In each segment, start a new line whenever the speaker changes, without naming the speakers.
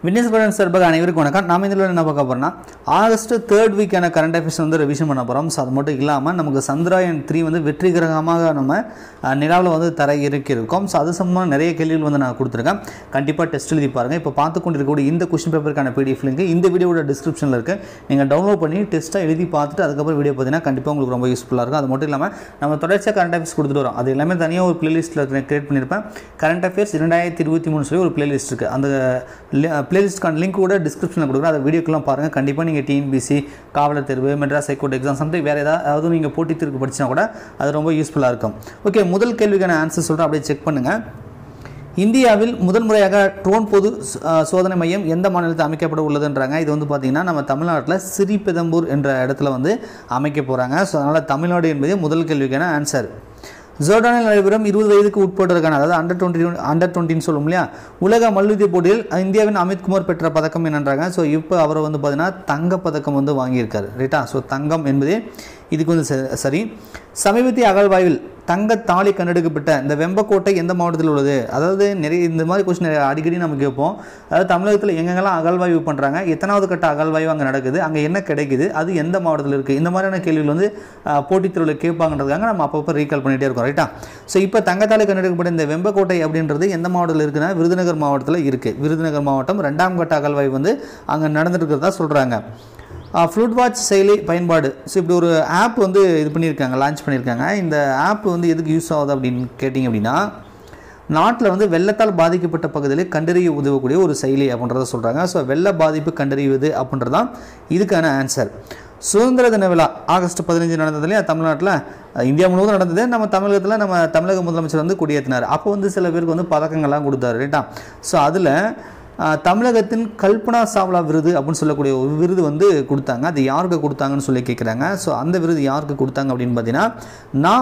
வின்னிஸ் சார்பாக அனைவருக்கும் வணக்கம். நாம் இதில் என்ன பார்க்க போகிறோம்னா ஆகஸ்ட் 3rd வீக்கான கரண்ட் அஃபேர்ஸ் வந்து ரிவிஷன் பண்ண போகிறோம். ஸோ அது மட்டும் இல்லாமல் நமக்கு சந்திராயன் 3 வந்து வெற்றிகரமாக நம்ம நிலாவில் வந்து தர இருக்கோம். ஸோ அது சம்பந்தமாக நிறைய கேள்விகள் வந்து நான் கொடுத்துருக்கேன். கண்டிப்பாக டெஸ்ட் எழுதி பாருங்கள். இப்போ பார்த்து கொண்டு இருக்கக்கூடிய இந்த கொஸ்டின் பேப்பருக்கான பிடிஎஃப் லிங்க் இந்த வீடியோட டிஸ்கிரிப்ஷனில் இருக்குது. நீங்கள் டவுன்லோட் பண்ணி டெஸ்ட்டாக எழுதி பார்த்துட்டு அதுக்கப்புறம் வீடியோ பார்த்தீங்கன்னா கண்டிப்பாக உங்களுக்கு ரொம்ப யூஸ்ஃபுல்லாக இருக்கும். அது மட்டும் இல்லாமல் நம்ம தொடர்ச்சியாக கரண்ட் அஃபேர்ஸ் கொடுத்துட்டு வரோம். அது எல்லாமே தனியாக ஒரு பிளேலிஸ்ட்டில் கிரியேட் பண்ணியிருப்பேன். கரண்ட் அஃபேர்ஸ் 2023 சொல்லி ஒரு பிளேலிஸ்ட் இருக்குது. அந்த பிளேலிஸ்ட்கான லிங்க் கூட டிஸ்கிரிப்ஷனில் கொடுக்குறேன். அதை வீடியோக்கெல்லாம் பாருங்கள். கண்டிப்பாக நீங்கள் TNPSC காவலர் தேர்வு, மெட்ராஸ் ஹைகோர்ட் எக்ஸாம் சம்திங் வேறு ஏதாவது நீங்கள் போட்டித் தேர்வுக்கு படிச்சினா கூட அது ரொம்ப யூஸ்ஃபுல்லாக இருக்கும். ஓகே, முதல் கேள்விக்கான ஆன்சர் சொல்கிறேன், அப்படியே செக் பண்ணுங்கள். இந்தியாவில் முதல் முறையாக ட்ரோன் பொது சோதனை மையம் எந்த மாநிலத்தில் அமைக்கப்பட உள்ளதுன்றாங்க. இது வந்து பார்த்திங்கன்னா நம்ம தமிழ்நாட்டில் ஸ்ரீபெரும்பூர் என்ற இடத்துல வந்து அமைக்க போகிறாங்க. ஸோ அதனால் தமிழ்நாடு என்பதே முதல் கேள்விக்கான ஆன்சர். ஜோர்டானில் நடைபெறும் 20 வயதுக்கு உட்பட்டதற்கான, அதாவது அண்டர் 20 சொல்லும் இல்லையா, உலக மல்யுத்த போட்டியில் இந்தியாவின் அமித்குமார் பெற்ற பதக்கம் என்னன்றாங்க. ஸோ இப்போ அவர் வந்து பார்த்தீங்கன்னா தங்கப்பதக்கம் வந்து வாங்கியிருக்காரு, ரைட்டா. ஸோ தங்கம் என்பதே இதுக்கு வந்து சரி. சமீபத்திய அகழ்வாய்வில் தங்க தாலி கண்டெடுக்கப்பட்ட இந்த வெம்பக்கோட்டை எந்த மாவட்டத்தில் உள்ளது? அதாவது நிறைய இந்த மாதிரி கொஸ்டின் அடிக்கடி நம்ம கேட்போம். அதாவது தமிழகத்தில் எங்கெங்கெல்லாம் அகழ்வாய்வு பண்ணுறாங்க, எத்தனாவது கட்ட அகழ்வாய்வு அங்கே நடக்குது, அங்கே என்ன கிடைக்குது, அது எந்த மாவட்டத்தில் இருக்குது, இந்த மாதிரியான கேள்விகள் வந்து போட்டித் தேர்வில் கேட்பாங்கன்றதுக்காக நம்ம அப்பப்போ ரீகால் பண்ணிகிட்டே இருக்கோம், ரைட்டா. ஸோ இப்போ தங்கத்தாலி கண்டெடுக்கப்பட்ட இந்த வெம்பக்கோட்டை அப்படின்றது எந்த மாவட்டத்தில் இருக்குன்னா விருதுநகர் மாவட்டத்தில் இருக்குது. விருதுநகர் மாவட்டம் 2ஆம் கட்ட அகழ்வாய்வு வந்து அங்கே நடந்துருக்கிறதா சொல்கிறாங்க. ஃப்ளூட் வாட்ச் செயலி பயன்பாடு. ஸோ இப்படி ஒரு ஆப் வந்து இது பண்ணியிருக்காங்க, லான்ச் பண்ணியிருக்காங்க. இந்த ஆப் வந்து எதுக்கு யூஸ் ஆகுது அப்படின்னு கேட்டிங்க அப்படின்னா, நாட்டில் வந்து வெள்ளத்தால் பாதிக்கப்பட்ட பகுதியில் கண்டறிய உதவக்கூடிய ஒரு செயலி அப்படின்றத சொல்கிறாங்க. ஸோ வெள்ள பாதிப்பு கண்டறிவது அப்படின்றது தான் இதுக்கான ஆன்சர். சுதந்திர தின விழா ஆகஸ்ட் 15 நடந்தது இல்லையா தமிழ்நாட்டில், இந்தியா முழுவதும் நடந்தது. நம்ம தமிழகத்தில் நம்ம தமிழக முதலமைச்சர் வந்து கொடியேற்றினார். அப்போ வந்து சில பேருக்கு வந்து பதக்கங்கள்லாம் கொடுத்தாரு, ரைட்டா. ஸோ அதில் தமிழகத்தின் கல்பனா சாவ்லா விருது அப்படின்னு சொல்லக்கூடிய ஒரு விருது வந்து கொடுத்தாங்க. அது யாருக்கு கொடுத்தாங்கன்னு சொல்லி கேட்குறாங்க. ஸோ அந்த விருது யாருக்கு கொடுத்தாங்க அப்படின்னு பார்த்தீங்கன்னா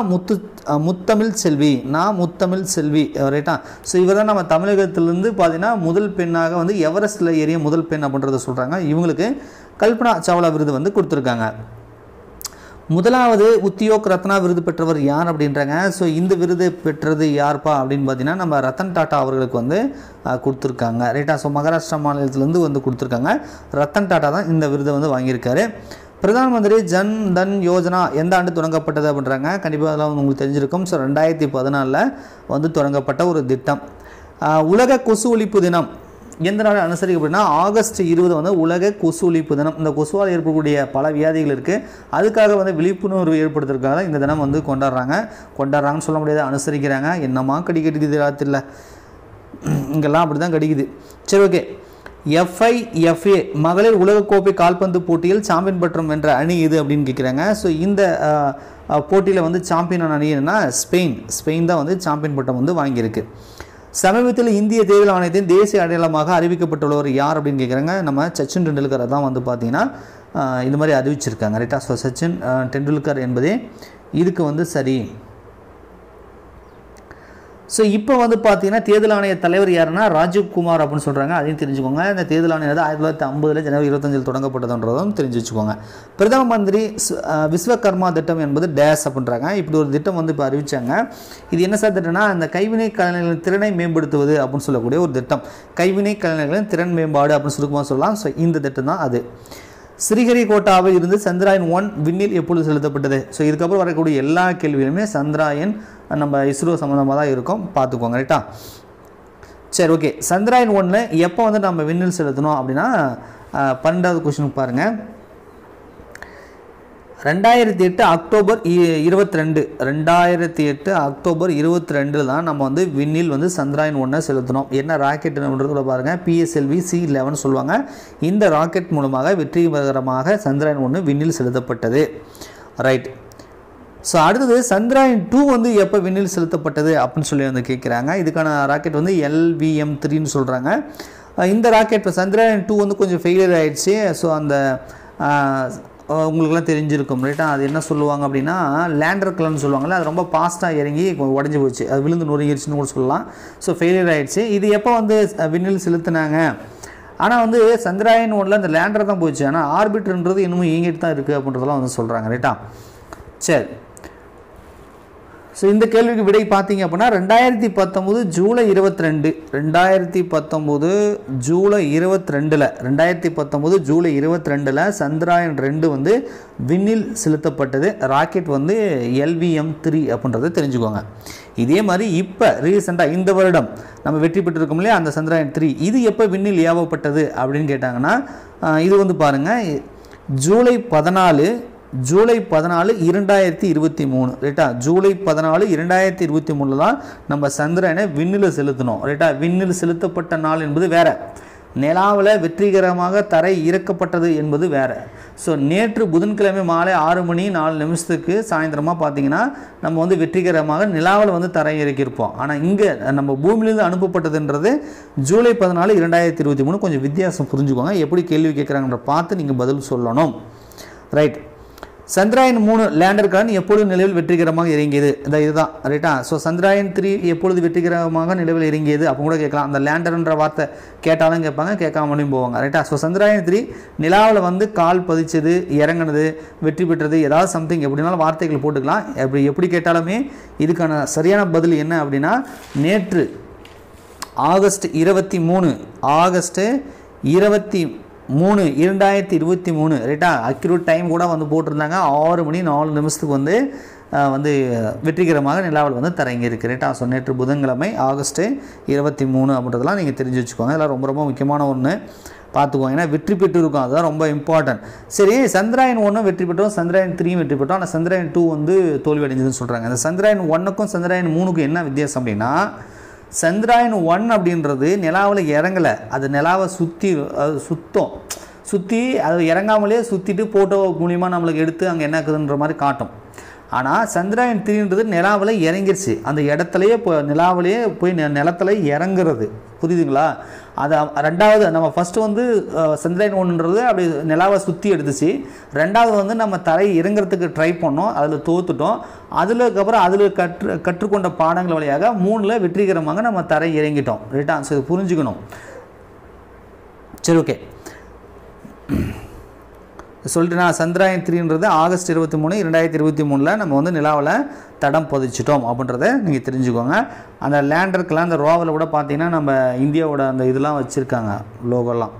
முத்தமிழ் செல்வி, ரைட்டா. ஸோ இவர் தான் நம்ம தமிழகத்திலேருந்து பார்த்தீங்கன்னா முதல் பெண்ணாக வந்து எவரெஸ்டில் ஏறிய முதல் பெண் அப்படின்றத சொல்கிறாங்க. இவங்களுக்கு கல்பனா சாவ்லா விருது வந்து கொடுத்துருக்காங்க. முதலாவது உத்தியோக் ரத்னா விருது பெற்றவர் யார் அப்படின்றாங்க. ஸோ இந்த விருது பெற்றது யார்ப்பா அப்படின்னு பார்த்தீங்கன்னா நம்ம ரத்தன் டாட்டா அவர்களுக்கு வந்து கொடுத்துருக்காங்க, ரைட்டா. ஸோ மகாராஷ்டிரா மாநிலத்திலேருந்து வந்து கொடுத்துருக்காங்க. ரத்தன் டாட்டா தான் இந்த விருதை வந்து வாங்கியிருக்காரு. பிரதான் மந்திரி ஜன் தன் யோஜனா எந்த ஆண்டு தொடங்கப்பட்டது அப்படின்றாங்க. கண்டிப்பாக அதெல்லாம் உங்களுக்கு தெரிஞ்சிருக்கும். ஸோ 2014 வந்து தொடங்கப்பட்ட ஒரு திட்டம். உலக கொசு ஒழிப்பு தினம் எந்த நாள் அனுசரிக்கப்படுனா ஆகஸ்ட் 20 வந்து உலக கொசு ஒழிப்பு தினம். இந்த கொசுவால் ஏற்படக்கூடிய பல வியாதிகள் இருக்குது, அதுக்காக வந்து விழிப்புணர்வு ஏற்படுத்துறதுக்காக இந்த தினம் வந்து கொண்டாடுறாங்கன்னு சொல்ல முடியாது, அனுசரிக்கிறாங்க. என்னமா கடிக்குது ராத்திரியில், இங்கெல்லாம் அப்படி தான் கடிக்குது. சரி, ஓகே. FIFA மகளிர் உலகக்கோப்பை கால்பந்து போட்டியில் சாம்பியன் பட்டம் வென்ற அணி இது அப்படின்னு கேட்குறாங்க. ஸோ இந்த போட்டியில் வந்து சாம்பியன் அணி என்னன்னா ஸ்பெயின் தான் வந்து சாம்பியன் பட்டம் வந்து வாங்கியிருக்கு. சமீபத்தில் இந்திய தேர்தல் ஆணையத்தின் தேசிய அடையாளமாக அறிவிக்கப்பட்டுள்ளவர் யார் அப்படின்னு கேட்குறாங்க. நம்ம சச்சின் டெண்டுல்கரை தான் வந்து பார்த்தீங்கன்னா இந்த மாதிரி அறிவிச்சிருக்காங்க, ரைட்டா. ஸோ சச்சின் டெண்டுல்கர் என்பதே இதுக்கு வந்து சரி. ஸோ இப்போ வந்து பார்த்தீங்கன்னா தேர்தல் ஆணைய தலைவர் யாருன்னா ராஜீவ்குமார் அப்படின்னு சொல்கிறாங்க. அதையும் தெரிஞ்சுக்கோங்க. இந்த தேர்தல் ஆணையம் 1950 ஜனவரி 25 தொடங்கப்பட்டதுன்றதும் தெரிஞ்சு வச்சுக்கோங்க. பிரதம மந்திரி விஸ்வகர்மா திட்டம் என்பது டேஸ் அப்படின்றாங்க. இப்படி ஒரு திட்டம் வந்து இப்போ அறிவித்தாங்க. இது என்ன சார் திட்டம்னா இந்த கைவினை கலைஞர்களின் திறனை மேம்படுத்துவது அப்படின்னு சொல்லக்கூடிய ஒரு திட்டம். கைவினை கலைஞர்களின் திறன் மேம்பாடு அப்படின்னு சுருக்கமாக சொல்லலாம். ஸோ இந்த திட்டம் தான் அது. ஸ்ரீஹரிகோட்டாவில் இருந்து சந்திராயன் 1 விண்ணில் எப்பொழுது செலுத்தப்பட்டது? ஸோ இதுக்கப்புறம் வரக்கூடிய எல்லா கேள்விகளுமே சந்திராயன் நம்ம இஸ்ரோ சம்மந்தமாக தான் இருக்கும், பார்த்துக்கோங்க, ரைட்டா. சரி, ஓகே. சந்திராயன் 1 எப்போ வந்து நம்ம விண்ணில் செலுத்தணும் அப்படின்னா 12வது கொஸ்டினுக்கு பாருங்கள். 2008 அக்டோபர் 22 2008 அக்டோபர் 22 தான் நம்ம வந்து விண்ணில் வந்து சந்திராயன் 1 செலுத்தணும். என்ன ராக்கெட் அப்படின்றதுல பாருங்கள், PSLV C11 சொல்லுவாங்க. இந்த ராக்கெட் மூலமாக வெற்றிகரமாக சந்திராயன் 1 விண்ணில் செலுத்தப்பட்டது, ரைட். ஸோ அடுத்தது சந்திராயன் 2 வந்து எப்போ விண்ணில் செலுத்தப்பட்டது அப்படின்னு சொல்லி வந்து கேட்குறாங்க. இதுக்கான ராக்கெட் வந்து LVM-3ன்னு சொல்கிறாங்க. இந்த ராக்கெட் இப்போ சந்திராயன் 2 வந்து கொஞ்சம் ஃபெயிலியர் ஆகிடுச்சு. ஸோ அந்த உங்களுக்குலாம் தெரிஞ்சிருக்கும், ரைட்டா. அது என்ன சொல்லுவாங்க அப்படின்னா லேண்டர் கலர்னு சொல்லுவாங்கள்ல, அது ரொம்ப ஃபாஸ்ட்டாக இறங்கி உடஞ்சி போச்சு, அது விழுந்து நொறுங்கிடுச்சுன்னு கூட சொல்லலாம். ஸோ ஃபெயிலியர் ஆகிடுச்சு. இது எப்போ வந்து விண்ணில் செலுத்தினாங்க? ஆனால் வந்து சந்திராயன் 1 அந்த லேண்டர் தான் போச்சு, ஆனால் ஆர்பிட்டர்ன்றது இன்னமும் இயங்கிட்டு தான் இருக்குது அப்படின்றதெல்லாம் வந்து சொல்கிறாங்க, ரைட்டா. சரி, ஸோ இந்த கேள்விக்கு விடை பார்த்தீங்க அப்படின்னா 2019 ஜூலை 22 2019 ஜூலை 22 சந்திராயன் 2 வந்து விண்ணில் செலுத்தப்பட்டது. ராக்கெட் வந்து LVM-3 அப்படின்றத தெரிஞ்சுக்கோங்க. இதே மாதிரி இப்போ ரீசெண்டாக இந்த வருடம் நம்ம வெற்றி பெற்றிருக்கோம் இல்லையா அந்த சந்திராயன் 3, இது எப்போ விண்ணில் ஏவப்பட்டது அப்படின்னு கேட்டாங்கன்னா இது வந்து பாருங்கள் ஜூலை 14 2023 ரைட்டா. ஜூலை 14 2023 தான் நம்ம சந்திரனை விண்ணில் செலுத்தணும் ரைட்டா. விண்ணில் செலுத்தப்பட்ட நாள் என்பது வேற, நிலாவில் வெற்றிகரமாக தரை இறக்கப்பட்டது என்பது வேற. ஸோ நேற்று புதன்கிழமை மாலை 6:04 சாயந்தரமாக பார்த்தீங்கன்னா நம்ம வந்து வெற்றிகரமாக நிலாவில் வந்து தரை இறக்கியிருப்போம். ஆனால் இங்கே நம்ம பூமியிலிருந்து அனுப்பப்பட்டதுன்றது ஜூலை 14 2023. கொஞ்சம் வித்தியாசம் புரிஞ்சுக்கோங்க. எப்படி கேள்வி கேட்குறாங்கன்ற பார்த்து நீங்கள் பதில் சொல்லணும் ரைட். சந்திராயன் 3 லேண்டருக்கான எப்பொழுது நிலவில் வெற்றிகரமாக இறங்கியது, இதுதான் ரைட்டா. ஸோ சந்திராயன் 3 எப்பொழுது வெற்றிகரமாக நிலவில் இறங்கியது அப்போ கூட கேட்கலாம். அந்த லேண்டர்ன்ற வார்த்தை கேட்டாலும் கேட்பாங்க, கேட்காமலையும் போவாங்க ரைட்டா. ஸோ சந்திராயன் 3 நிலாவில் வந்து கால் பதிச்சது, இறங்கினது, வெற்றி பெற்றது, ஏதாவது சம்திங் எப்படினாலும் வார்த்தைகள் போட்டுக்கலாம். எப்படி கேட்டாலுமே இதுக்கான சரியான பதில் என்ன அப்படின்னா நேற்று ஆகஸ்ட் 23 2023 ரைட்டா. அக்யூரேட் டைம் கூட வந்து போட்டிருந்தாங்க 6:04 வந்து வெற்றிகரமாக நிலாவில் வந்து தரங்கி இருக்கு ரைட்டா. ஸோ நேற்று புதன்கிழமை ஆகஸ்ட் 23 அப்படின்றதெல்லாம் நீங்கள் தெரிஞ்சு வச்சுக்கோங்க. இதெல்லாம் ரொம்ப ரொம்ப முக்கியமான ஒன்று பார்த்துக்கோங்க. ஏன்னா வெற்றி பெற்றிருக்கோம், அதுதான் ரொம்ப இம்பார்ட்டன்ட். சரி, சந்திராயன் 1 வெற்றி பெற்றோம், சந்திராயன் 3 வெற்றி பெற்றோம், ஆனால் சந்திராயன் 2 வந்து தோல்வி அடைஞ்சதுன்னு சொல்கிறாங்க. அந்த சந்திராயன் 1க்கும் சந்திராயன் 3க்கும் என்ன வித்தியாசம் அப்படின்னா சந்திராயன் 1 அப்படின்றது நிலாவில் இறங்கலை, அது நிலாவை சுற்றி அது இறங்காமலே சுற்றிட்டு ஃபோட்டோ மூலிமா நம்மளுக்கு எடுத்து அங்கே என்ன இருக்குதுன்ற மாதிரி காட்டும். ஆனால் சந்திராயன் 3ன்றது நிலாவில் இறங்கிருச்சு, அந்த இடத்துலையே நிலாவிலேயே போய் நிலத்தில் இறங்குறது. புரியுதுங்களா? அது ரெண்டாவது நம்ம ஃபஸ்ட்டு வந்து சந்திராயன் 1ன்றது அப்படி நிலாவை சுற்றி எடுத்துச்சு. ரெண்டாவது வந்து நம்ம தரை இறங்குறதுக்கு ட்ரை பண்ணோம், அதில் தோத்துட்டோம். அதுக்கப்புறம் அதில் கற்றுக்கொண்ட பாடங்கள் வழியாக 3ல் வெற்றிகரமாக நம்ம தரை இறங்கிட்டோம் ரைட்டா. ஸோ இது புரிஞ்சுக்கணும். சரி, ஓகே சொல்லிட்டு நான் சந்திராயன் 3ன்றது ஆகஸ்ட் 23 2023 நம்ம வந்து நிலாவில் தடம் பதிச்சிட்டோம் அப்படின்றத நீங்கள் தெரிஞ்சுக்கோங்க. அந்த லேண்டருக்கெல்லாம் அந்த ரோவில் கூட பார்த்தீங்கன்னா நம்ம இந்தியாவோட அந்த இதெல்லாம் வச்சுருக்காங்க, லோகோலாம்.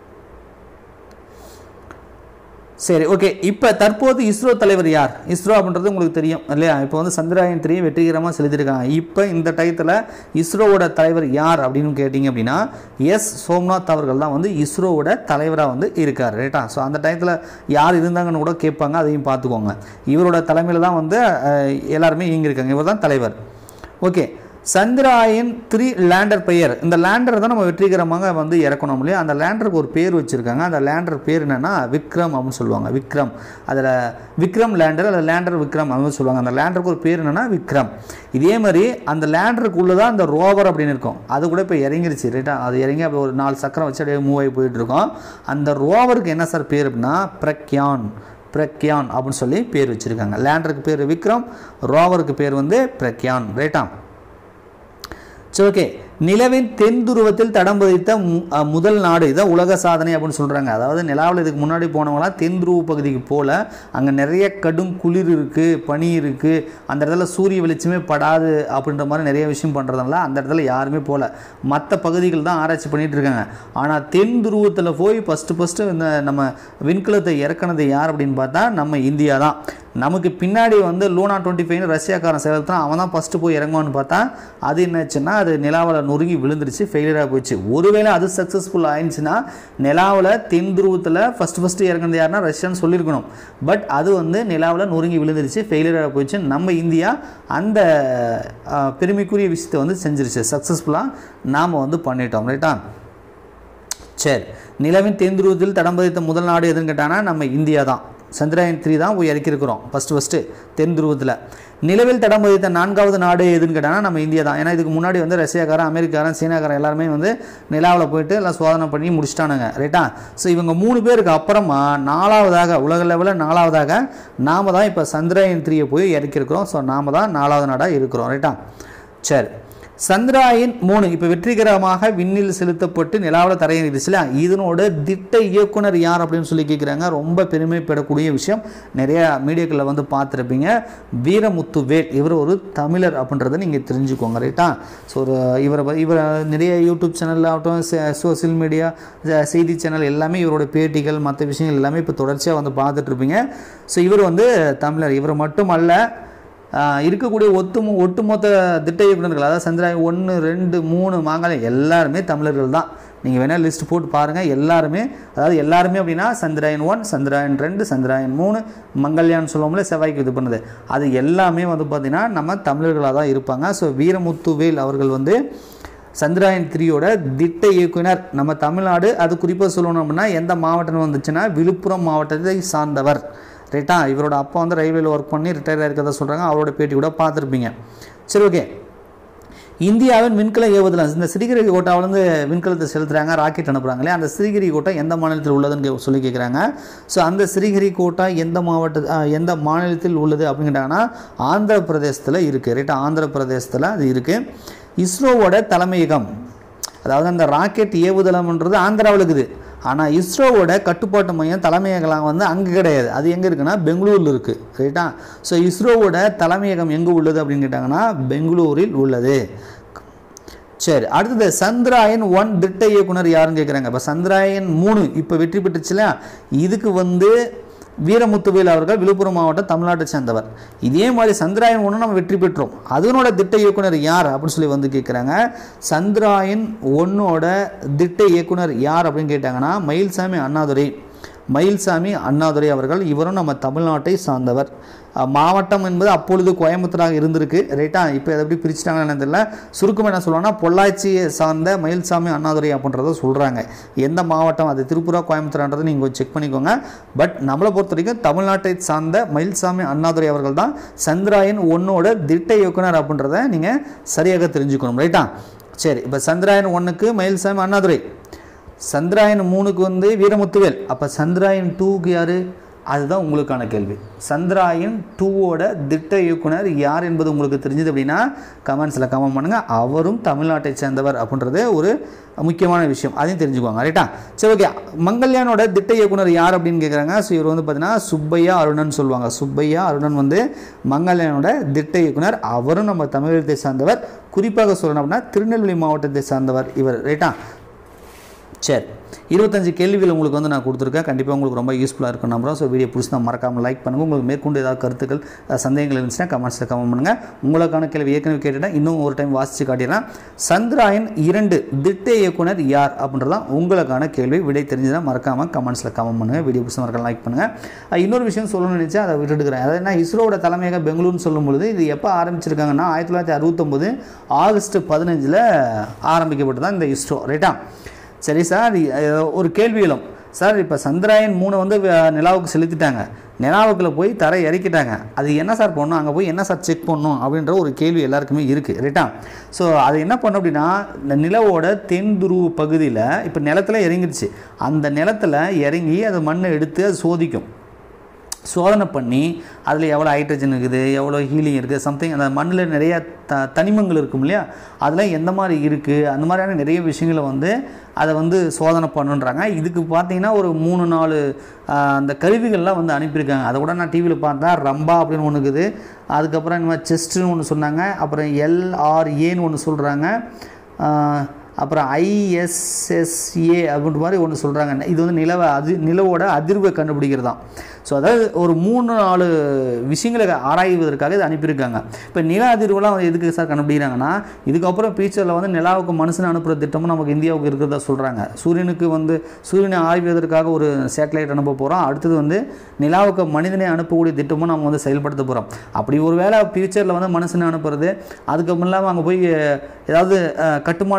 சரி, ஓகே. இப்போ தற்போது இஸ்ரோ தலைவர் யார்? இஸ்ரோ அப்படின்றது உங்களுக்கு தெரியும் இல்லையா. இப்போ வந்து சந்திராயன் 3 வெற்றிகரமாக செலுத்தியிருக்காங்க. இப்போ இந்த டயத்தில் இஸ்ரோவோட தலைவர் யார் அப்படின்னு கேட்டிங்க அப்படின்னா சோம்நாத் அவர்கள் தான் வந்து இஸ்ரோவோட தலைவராக வந்து இருக்கார் ரைட்டா. ஸோ அந்த டயத்தில் யார் இருந்தாங்கன்னு கூட கேட்பாங்க, அதையும் பார்த்துக்கோங்க. இவரோட தலைமையில் தான் வந்து எல்லாருமே இயங்கியிருக்காங்க, இவர் தான் தலைவர். ஓகே, சந்திராயன் 3 லேண்டர் பெயர், இந்த லேண்டர் தான் நம்ம வெற்றிகரமாக வந்து இறக்கணும் இல்லையா. அந்த லேண்டருக்கு ஒரு பேர் வச்சுருக்காங்க. அந்த லேண்டர் பேர் என்னென்னா விக்ரம் அப்படின்னு சொல்லுவாங்க. விக்ரம், அதில் விக்ரம் லேண்டர், அதில் லேண்டர் விக்ரம் அப்படின்னு சொல்லுவாங்க. அந்த லேண்டருக்கு ஒரு பேர் என்னென்னா விக்ரம். இதே மாதிரி அந்த லேண்டருக்குள்ளே தான் அந்த ரோவர் அப்படின்னு இருக்கும், அது கூட இப்போ இறங்கிருச்சு ரைட்டா. அது இறங்கி அப்போ ஒரு 4 சக்கரம் வச்சு அப்படியே மூவ் ஆகி போயிட்டுருக்கோம். அந்த ரோவருக்கு என்ன சார் பேர் அப்படின்னா பிரக்யான் அப்படின்னு சொல்லி பேர் வச்சுருக்காங்க. லேண்டருக்கு பேர் விக்ரம், ரோவருக்கு பேர் வந்து பிரக்யான் ரைட்டா. சரி, ஓகே. நிலவின் தென் துருவத்தில் தடம் பதித்த முதல் நாடு, இதான் உலக சாதனை அப்படின்னு சொல்கிறாங்க. அதாவது நிலாவில் இதுக்கு முன்னாடி போனவங்களாம் தென் துருவ பகுதிக்கு போல், அங்கே நிறைய கடும் குளிர் இருக்குது, பனி இருக்குது, அந்த இடத்துல சூரிய வெளிச்சமே படாது அப்படின்ற மாதிரி நிறைய விஷயம் பண்ணுறதுனால அந்த இடத்துல யாருமே போகல. மற்ற பகுதிகள் தான் ஆராய்ச்சி பண்ணிகிட்டு இருக்காங்க. ஆனால் தென் துருவத்தில் போய் ஃபஸ்ட்டு இந்த நம்ம விண்கலத்தை இறக்குனது யார் அப்படின்னு பார்த்தா நம்ம இந்தியா தான். நமக்கு பின்னாடி வந்து லூனா 25 ரஷ்யாக்காரன் செலுத்தான், அவன் தான் ஃபஸ்ட்டு போய் இறங்குவான்னு பார்த்தா அது என்னாச்சுன்னா அது நிலாவில் நொறுங்கி விழுந்துருச்சு, ஃபெயிலியராக போயிடுச்சு. ஒருவேளை அது சக்ஸஸ்ஃபுல் ஆயிடுச்சுன்னா நிலாவில் தென் துருவத்தில் ஃபஸ்ட்டு இறங்குனது யாருன்னா ரஷ்யான்னு சொல்லியிருக்கணும். பட் அது வந்து நிலாவில் நொறுங்கி விழுந்துருச்சு, ஃபெயிலியராக போயிடுச்சு. நம்ம இந்தியா அந்த பெருமைக்குரிய விஷயத்தை வந்து செஞ்சிருச்சு, சக்ஸஸ்ஃபுல்லாக நாம் வந்து பண்ணிட்டோம் ரைட்டா. சரி, நிலவின் தென் துருவத்தில் தடம் பதித்த முதல் நாடு எதுன்னு கேட்டாங்கன்னா நம்ம இந்தியா தான். சந்திராயன் 3 தான் போய் இறக்கியிருக்கிறோம் ஃபஸ்ட்டு தென் துருவத்தில். நிலவில் தடம் பதித்த 4வது நாடு எதுன்னு கேட்டாங்கன்னா நம்ம இந்தியா தான். ஏன்னா இதுக்கு முன்னாடி வந்து ரஷ்யாக்காரன், அமெரிக்காரன், சீனாக்காரன் எல்லாருமே வந்து நிலாவில் போயிட்டு எல்லாம் சோதனை பண்ணி முடிச்சிட்டானுங்க ரைட்டா. ஸோ இவங்க 3 பேருக்கு அப்புறமா 4வதாக உலக லெவலில் 4வதாக நாம் தான் இப்போ சந்திராயன் 3 போய் இறக்கியிருக்கிறோம். ஸோ நாம் தான் 4வது நாடாக இருக்கிறோம் ரைட்டா. சரி, சந்திராயன் 3 இப்போ வெற்றிகரமாக விண்ணில் செலுத்தப்பட்டு நிலாவில் தரையிறங்கிடுச்சுல, இதனோட திட்ட இயக்குனர் யார் அப்படின்னு சொல்லி கேட்குறாங்க. ரொம்ப பெருமைப்படக்கூடிய விஷயம். நிறைய மீடியாக்களில் வந்து பார்த்துருப்பீங்க. வீரமுத்துவேல் இவர் ஒரு தமிழர் அப்படின்றத நீங்கள் தெரிஞ்சுக்கோங்க. ரைட்டா? ஸோ இவரை நிறைய யூடியூப் சேனல் ஆகட்டும், சோசியல் மீடியா, செய்தி சேனல் எல்லாமே இவரோட பேட்டிகள் மற்ற விஷயங்கள் எல்லாமே இப்போ தொடர்ச்சியாக வந்து பார்த்துட்ருப்பீங்க. ஸோ இவர் வந்து தமிழர். இவர் மட்டுமல்ல, இருக்கக்கூடிய ஒட்டுமொத்த திட்ட இயக்குநர்கள், அதாவது சந்திராயன் 1, 2, 3 மாங்காலம் எல்லாருமே தமிழர்கள் தான். நீங்கள் வேணால் லிஸ்ட் போட்டு பாருங்கள். எல்லாருமே, அதாவது எல்லாருமே அப்படின்னா சந்திராயன் 1, சந்திராயன் 2, சந்திராயன் 3, மங்கள்யான் சொல்லுவோம்ல, செவ்வாய்க்கு இது பண்ணுது, அது எல்லாமே வந்து பார்த்திங்கன்னா நம்ம தமிழர்களாக தான் இருப்பாங்க. ஸோ வீரமுத்துவேல் அவர்கள் வந்து சந்திராயன் 3யோட திட்ட இயக்குனர். நம்ம தமிழ்நாடு, அது குறிப்பாக சொல்லணும் அப்படின்னா எந்த மாவட்டம் வந்துச்சுன்னா விழுப்புரம் மாவட்டத்தை சார்ந்தவர். ரைட்டா? இவரோட அப்பா வந்து ரயில்வேல ஒர்க் பண்ணி ரிட்டையர் ஆகிருக்கிறதா சொல்கிறாங்க. அவரோட பேட்டி கூட பார்த்துருப்பீங்க. சரி, ஓகே. இந்தியாவின் விண்கல ஏவுதளம், இந்த ஸ்ரீஹரிகோட்டாவிலேருந்து விண்கலத்தை செலுத்துகிறாங்க, ராக்கெட் அனுப்புகிறாங்களே, அந்த ஸ்ரீஹரிகோட்டா எந்த மாநிலத்தில் உள்ளதுன்னு சொல்லி கேட்குறாங்க. ஸோ அந்த ஸ்ரீஹரிகோட்டா எந்த மாநிலத்தில் உள்ளது அப்படின்னு கேட்டாங்கன்னா ஆந்திர பிரதேசத்தில் இருக்குது. ரைட்டா? ஆந்திர பிரதேசத்தில் அது இருக்குது. இஸ்ரோவோட தலைமையகம், அதாவது அந்த ராக்கெட் ஏவுதளம்ன்றது ஆந்திராவில் இருக்குது. ஆனால் இஸ்ரோவோட கட்டுப்பாட்டு மையம் தலைமையகம் வந்து அங்கே கிடையாது. அது எங்கே இருக்குன்னா பெங்களூரில் இருக்குது. ரைட்டா? ஸோ இஸ்ரோவோட தலைமையகம் எங்கே உள்ளது அப்படின்னு கேட்டாங்கன்னா பெங்களூரில் உள்ளது. சரி, அடுத்தது சந்திராயன் 1 திட்ட இயக்குனர் யாருன்னு கேட்குறாங்க. இப்போ சந்திராயன் 3 இப்போ வெற்றி பெற்றுச்சுல, இதுக்கு வந்து வீரமுத்துவேல் அவர்கள் விழுப்புரம் மாவட்டம் தமிழ்நாட்டை சேர்ந்தவர். இதே மாதிரி சந்திராயன் 1 நம்ம வெற்றி பெற்றோம், அதனோட திட்ட இயக்குனர் யார் அப்படின்னு சொல்லி வந்து கேட்குறாங்க. சந்திராயன் 1ஓட திட்ட இயக்குனர் யார் அப்படின்னு கேட்டாங்கன்னா மயில்சாமி அண்ணாதுரை அவர்கள். இவரும் நம்ம தமிழ்நாட்டை சார்ந்தவர். மாவட்டம் என்பது அப்பொழுது கோயம்புத்தூராக இருந்திருக்கு. ரைட்டா? இப்போ அதை எப்படி பிரிச்சுட்டாங்கன்னு தெரியல. சுருக்கமாக என்ன சொல்லுவாங்கன்னா பொள்ளாச்சியை சார்ந்த மயில்சாமி அண்ணாதுரை அப்படின்றத சொல்கிறாங்க. எந்த மாவட்டம் அது, திருப்பூரா கோயம்புத்தூரான்றதை நீங்கள் செக் பண்ணிக்கோங்க. பட் நம்மளை பொறுத்த வரைக்கும் தமிழ்நாட்டை சார்ந்த மயில்சாமி அண்ணாதுரை அவர்கள் தான் சந்திராயன் 1ஓட திட்ட இயக்குனர் அப்படின்றத நீங்கள் சரியாக தெரிஞ்சுக்கணும். ரைட்டா? சரி, இப்போ சந்திராயன் 1க்கு மயில்சாமி அண்ணாதுரை, சந்திராயன் 3க்கு வந்து வீரமுத்துவேல். அப்போ சந்திராயன் 2க்கு யார்? அதுதான் உங்களுக்கான கேள்வி. சந்திராயன் 2ஓட திட்ட இயக்குனர் யார் என்பது உங்களுக்கு தெரிஞ்சது அப்படின்னா கமெண்ட்ஸில் கமெண்ட் பண்ணுங்கள். அவரும் தமிழ்நாட்டை சேர்ந்தவர் அப்படின்றது ஒரு முக்கியமான விஷயம், அதையும் தெரிஞ்சுக்குவாங்க. ரைட்டா? சரி, ஓகே. மங்கள்யானோட திட்ட இயக்குனர் யார் அப்படின்னு கேட்குறாங்க. ஸோ இவர் வந்து பார்த்தீங்கன்னா சுப்பையா அருணன் சொல்லுவாங்க. சுப்பையா அருணன் வந்து மங்கள்யானோட திட்ட இயக்குனர். அவரும் நம்ம தமிழகத்தை சார்ந்தவர். குறிப்பாக சொல்லணும் அப்படின்னா திருநெல்வேலி மாவட்டத்தை சார்ந்தவர் இவர். ரைட்டா? சரி, 25 கேள்விகள் உங்களுக்கு வந்து நான் கொடுத்துருக்கேன். கண்டிப்பாக உங்களுக்கு ரொம்ப யூஸ்ஃபுல்லாக இருக்கும் நம்புறோம். ஸோ வீடியோ பிடிச்சி தான் மறக்காமல் லைக் பண்ணுங்கள். உங்களுக்கு மேற்கொண்டு ஏதாவது கருத்துக்கள் சந்தேகங்கள் இருந்துச்சுன்னா கமெண்ட்ஸில் கமெண்ட் பண்ணுங்கள். உங்களுக்கான கேள்வி ஏற்கனவே கேட்டுட்டேன், இன்னும் ஒரு டைம் வாசித்து காட்டிடலாம். சந்திராயன் 2 திட்ட இயக்குனர் யார் அப்படின்றதான் உங்களுக்கான கேள்வி. விடை தெரிஞ்சுதான் மறக்காமல் கமெண்ட்ஸில் கமெண்ட் பண்ணுங்கள். வீடியோ பிடிச்சி மறக்காம லைக் பண்ணுங்கள். இன்னொரு விஷயம் சொல்லணும்னு நினச்சா அதை விட்டுடுக்கிறேன். அதாவது என்ன, இஸ்ரோவோட தலைமையகம் பெங்களூர்னு சொல்லும்பொழுது இது எப்போ ஆரம்பிச்சிருக்காங்கன்னா 1969 ஆகஸ்ட் 15 ஆரம்பிக்கப்பட்டு தான் இந்த இஸ்ரோ. ரைட்டா? சரி சார், ஒரு கேள்வி எழும் சார். இப்போ சந்திராயன் 3 வந்து நிலாவுக்கு செலுத்திட்டாங்க, நிலாவுக்குள்ளே போய் தரை இறக்கிட்டாங்க, அது என்ன சார் பண்ணணும், அங்கே போய் என்ன சார் செக் பண்ணணும் அப்படின்ற ஒரு கேள்வி எல்லாருக்குமே இருக்குது. ரைட்டா? ஸோ அது என்ன பண்ணோம் அப்படின்னா, இந்த நிலவோட தென் துருவ பகுதியில் இப்போ நிலத்தில் இறங்கிடுச்சு. அந்த நிலத்தில் இறங்கி அது மண்ணை எடுத்து அது சோதிக்கும். சோதனை பண்ணி அதில் எவ்வளோ ஹைட்ரஜன் இருக்குது, எவ்வளோ ஹீலியம் இருக்குது, சம்திங் அந்த மண்ணில் நிறைய தனிமங்கள் இருக்கும் இல்லையா, அதெல்லாம் எந்த மாதிரி இருக்குது, அந்த மாதிரியான நிறைய விஷயங்களை வந்து அதை வந்து சோதனை பண்ணுன்றாங்க. இதுக்கு பார்த்தீங்கன்னா ஒரு 3-4 அந்த கருவிகள்லாம் வந்து அனுப்பியிருக்காங்க. அதை கூட நான் டிவியில் பார்த்தேன். ரம்பா அப்படின்னு ஒன்று இருக்குது, அதுக்கப்புறம் இந்த மாதிரி செஸ்ட்டுன்னு ஒன்று சொன்னாங்க, அப்புறம் LRAன்னு ஒன்று சொல்கிறாங்க, அப்புறம் ISSA அப்படின்ற மாதிரி ஒன்று சொல்கிறாங்க. இது வந்து நிலவோட அதிர்வை கண்டுபிடிக்கிறது தான். ஸோ அதாவது ஒரு 3-4 விஷயங்களை ஆராய்வதற்காக இது அனுப்பியிருக்காங்க. இப்போ நில அதிர்வுலாம் எதுக்கு சார் கண்டுபிடிக்கிறாங்கன்னா, இதுக்கப்புறம் ஃபியூச்சரில் வந்து நிலாவுக்கு மனுஷனை அனுப்புகிற திட்டமும் நமக்கு இந்தியாவுக்கு இருக்கிறதா சொல்கிறாங்க. சூரியனை ஆய்வதற்காக ஒரு சேட்டலைட் அனுப்ப போகிறோம். அடுத்தது வந்து நிலாவுக்கு மனிதனை அனுப்பக்கூடிய திட்டமும் நம்ம வந்து செயல்படுத்த போகிறோம். அப்படி ஒரு வேளை ஃபியூச்சரில் வந்து மனுஷனை அனுப்புறது, அதுக்கப்புறம் இல்லாமல் அங்கே போய் ஏதாவது கட்டுமானங்கள்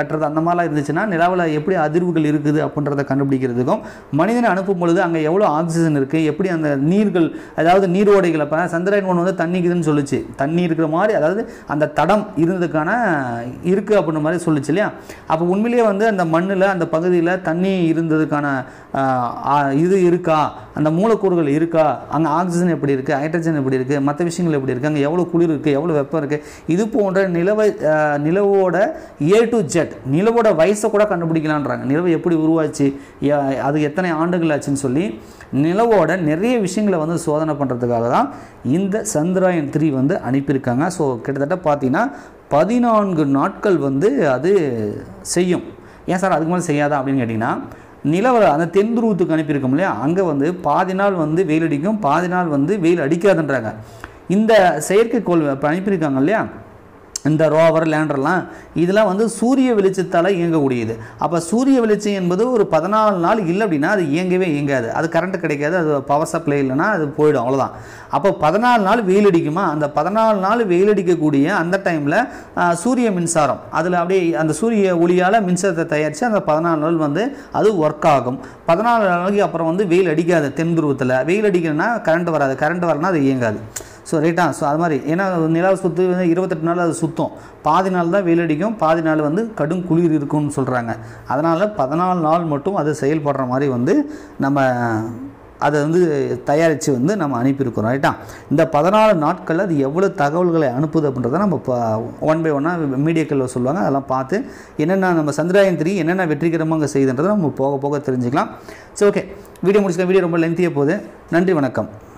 தட்டுறது அந்த மாதிரிலாம் இருந்துச்சுன்னா நிலாவில் எப்படி அதிர்வுகள் இருக்குது அப்படின்றத கண்டுபிடிக்கிறதுக்கும், மனிதனை அனுப்பும் பொழுது அங்கே எவ்வளோ ஆக்சிஜன் இருக்குது, எப்படி அந்த நீர்கள், அதாவது நீரோடைகள், அப்போ சந்திராயன் 1 வந்து தண்ணி இருக்குதுன்னு சொல்லிச்சு, தண்ணி இருக்கிற மாதிரி, அதாவது அந்த தடம் இருந்ததுக்கான இருக்குது அப்படின்ற மாதிரி சொல்லிச்சு இல்லையா. அப்போ உண்மையிலேயே வந்து அந்த மண்ணில் அந்த பகுதியில் தண்ணி இருந்ததுக்கான இது இருக்கா, அந்த மூலக்கூறுகள் இருக்கா, அங்கே ஆக்சிஜன் எப்படி இருக்குது, ஹைட்ரஜன் எப்படி இருக்குது, மற்ற விஷயங்கள் எப்படி இருக்குது, அங்கே எவ்வளோ குளிர் இருக்குது, எவ்வளோ வெப்பம் இருக்குது, இது போன்ற நிலவோட A to Z, நிலவோட வயசை கூட கண்டுபிடிக்கலான்றாங்க. நிலவு எப்படி உருவாச்சு, அது எத்தனை ஆண்டுகள் ஆச்சுன்னு சொல்லி நிலவோட நிறைய விஷயங்களை வந்து சோதனை பண்ணுறதுக்காக தான் இந்த சந்திராயன் 3 வந்து அனுப்பியிருக்காங்க. ஸோ கிட்டத்தட்ட பார்த்தீங்கன்னா 14 நாட்கள் வந்து அது செய்யும். ஏன் சார் அதுக்கு மேலே செய்யாதா அப்படின்னு கேட்டிங்கன்னா, நிலவில் அந்த தென் துருவத்துக்கு அனுப்பியிருக்கோம் இல்லையா, அங்கே வந்து பாதி நாள் வந்து வெயில் அடிக்கும், பாதி நாள் வந்து வெயில் அடிக்காதுன்றாங்க. இந்த செயற்கைக்கோள் இப்போ அனுப்பியிருக்காங்க இல்லையா, இந்த ரோவர் லேண்டர்லாம், இதெல்லாம் வந்து சூரிய வெளிச்சத்தால் இயங்கக்கூடியது. அப்போ சூரிய வெளிச்சம் என்பது ஒரு 14 நாள் இல்லை அப்படின்னா அது இயங்காது, அது கரண்ட்டு கிடைக்காது, அது பவர் சப்ளை இல்லைன்னா அது போயிடும், அவ்வளோதான். அப்போ 14 நாள் வெயில் அடிக்குமா, அந்த 14 நாள் வெயில் அடிக்கக்கூடிய அந்த டைமில் சூரிய மின்சாரம், அதில் அப்படியே அந்த சூரிய ஒளியால் மின்சாரத்தை தயாரித்து அந்த 14 நாள் வந்து அது ஒர்க் ஆகும். 14 நாளைக்கு அப்புறம் வந்து வெயில் அடிக்காது. தென் துருவத்தில் வெயில் அடிக்கணும்னா கரண்ட் வராது, கரண்ட் வரனா அது இயங்காது. ஸோ ரைட்டா. ஸோ அது மாதிரி, ஏன்னா நிலவு சுற்று 28 நாள் அது சுத்தம், பாதி நாள் தான் வெயில் அடிக்கும், பாதி நாள் வந்து கடும் குளிர் இருக்கும்னு சொல்கிறாங்க. அதனால் 14 நாள் மட்டும் அது செயல்படுற மாதிரி வந்து நம்ம அதை வந்து தயாரித்து வந்து நம்ம அனுப்பியிருக்கிறோம். ரைட்டா. இந்த 14 நாட்களில் அது எவ்வளோ தகவல்களை அனுப்புது அப்படின்றத நம்ம இப்போ 1 by 1 மீடியாக்களில் சொல்லுவாங்க, அதெல்லாம் பார்த்து என்னென்ன நம்ம சந்திராயன் 3 என்னென்ன வெற்றிகரமாக செய்யுதுன்றதை நம்ம போக போக தெரிஞ்சுக்கலாம். சரி, ஓகே, வீடியோ முடிச்சுக்கலாம். வீடியோ ரொம்ப லென்த்தியாக போகுது. நன்றி, வணக்கம்.